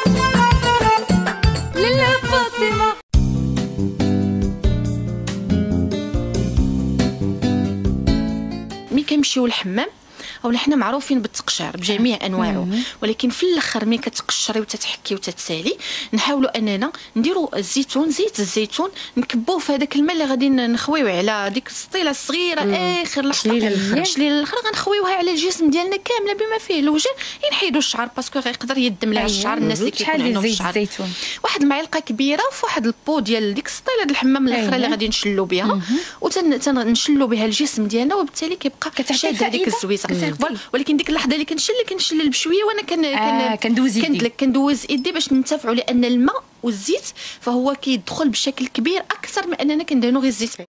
لاله فاطمه. ملي كنمشيو للحمام اولا حنا معروفين بالتقشير بجميع انواعه، ولكن في الاخر ملي كتقشري وتتحكي وتتسالي نحاولوا اننا نديروا الزيتون، زيت الزيتون نكبوه في هذاك الماء اللي غادي نخويو على ديك السطيله الصغيره اخر لحظه شليله الاخر غنخويوها على الجسم ديالنا كامله بما فيه الوجه، ينحيدوا الشعر باسكو غيقدر يدم لها الشعر. الناس اللي كيكون عندهم الشعر واحد المعلقه كبيره في واحد البو ديال ديك السطيله ديال الحمام الاخرى اللي غادي نشلو بها وتنشلو بها الجسم ديالنا، وبالتالي كيبقى شاد هذيك الزويته. ولكن ديك اللحظه اللي كنشلل بشويه وانا كندوز يدي باش ننتفعوا، لان الماء والزيت فهو كيدخل بشكل كبير اكثر من اننا كندهنوا غير الزيت.